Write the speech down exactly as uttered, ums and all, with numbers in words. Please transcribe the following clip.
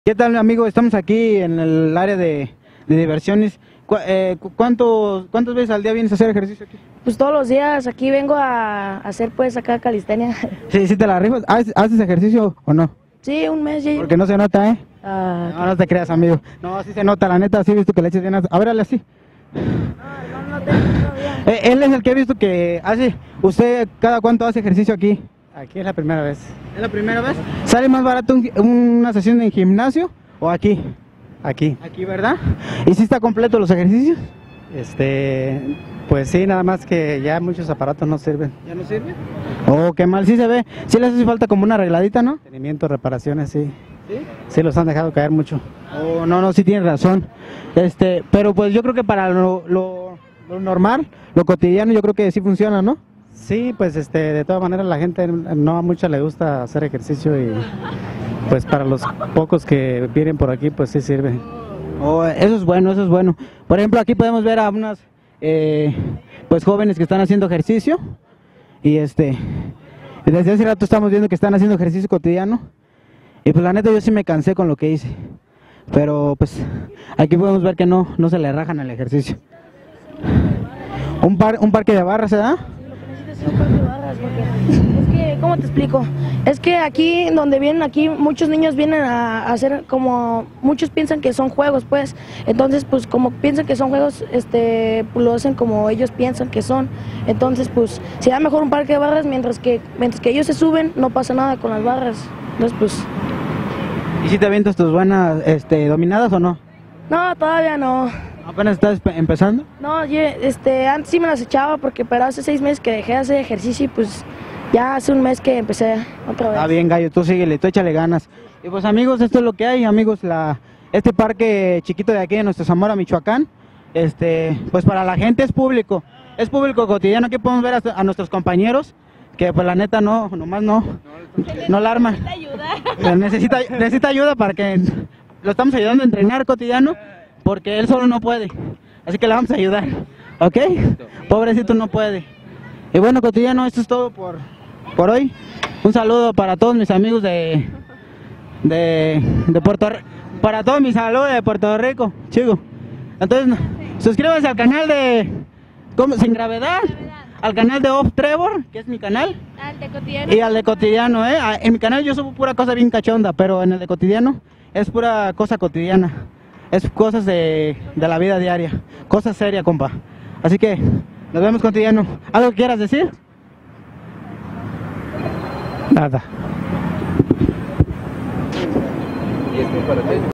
¿Qué tal, amigo? Estamos aquí en el área de, de diversiones. ¿Cu eh, ¿cuántos, ¿Cuántas veces al día vienes a hacer ejercicio aquí? Pues todos los días aquí vengo a hacer pues acá calistenia. Sí, sí te la rifas. ¿Haces, ¿Haces ejercicio o no? Sí, un mes ya. Porque no se nota, ¿eh? Ah, No, no te creas, amigo. No, sí se nota, la neta, sí he visto que le eches bien. A ver, dale así. no, no, no tengo todavía. Eh, él es el que he visto que hace. ¿Usted cada cuánto hace ejercicio aquí? Aquí es la primera vez. ¿Es la primera vez? ¿Sale más barato un, una sesión en gimnasio o aquí? Aquí. Aquí, ¿verdad? ¿Y si está completo los ejercicios? Este, pues sí, nada más que ya muchos aparatos no sirven. ¿Ya no sirve? Oh, qué mal, sí se ve. Sí le hace falta como una arregladita, ¿no? Mantenimiento, reparaciones, sí. ¿Sí? Sí los han dejado caer mucho. Oh, no, no, sí tienes razón. Este, pero pues yo creo que para lo, lo, lo normal, lo cotidiano, yo creo que sí funciona, ¿no? Sí, pues este, de todas maneras la gente no a mucha le gusta hacer ejercicio y pues para los pocos que vienen por aquí pues sí sirve. Oh, eso es bueno, eso es bueno. Por ejemplo, aquí podemos ver a unas eh, pues jóvenes que están haciendo ejercicio y este desde hace rato estamos viendo que están haciendo ejercicio cotidiano y pues la neta yo sí me cansé con lo que hice, pero pues aquí podemos ver que no, no se le rajan al ejercicio. Un, par, un parque de barras, ¿verdad? Un par de barras, porque es que, ¿cómo te explico? Es que aquí, donde vienen aquí, muchos niños vienen a, a hacer como, muchos piensan que son juegos, pues, entonces, pues, como piensan que son juegos, este, pues, lo hacen como ellos piensan que son, entonces, pues, se da mejor un parque de barras, mientras que, mientras que ellos se suben, no pasa nada con las barras, entonces, pues... ¿Y si te avientas tus buenas, este, dominadas o no? No, todavía no. ¿Apenas estás empezando? No, yo, este, antes sí me las echaba, porque, pero hace seis meses que dejé de hacer ejercicio y, pues, ya hace un mes que empecé otra vez. Ah, bien, gallo, tú síguele, tú échale ganas. Y pues amigos, esto es lo que hay, amigos, la este parque chiquito de aquí de nuestro Zamora, Michoacán, este, pues para la gente es público, es público cotidiano. Aquí podemos ver a, a nuestros compañeros, que pues la neta no, nomás no, no la arman. Necesita ayuda. Necesita, necesita ayuda para que lo estamos ayudando a entrenar cotidiano, porque él solo no puede, así que le vamos a ayudar, ¿ok? Pobrecito no puede. Y bueno, cotidiano, esto es todo por... por hoy. Un saludo para todos mis amigos de de, de Puerto Rico, para todos mis saludos de Puerto Rico, chico. Entonces, suscríbanse al canal de ¿cómo? Sin Gravedad, al canal de Off Trevor, que es mi canal, Al de cotidiano. y al de Cotidiano, ¿eh? En mi canal yo subo pura cosa bien cachonda, pero en el de Cotidiano es pura cosa cotidiana, es cosas de, de la vida diaria, cosas serias, compa. Así que, nos vemos, Cotidiano. ¿Algo que quieras decir? Nada.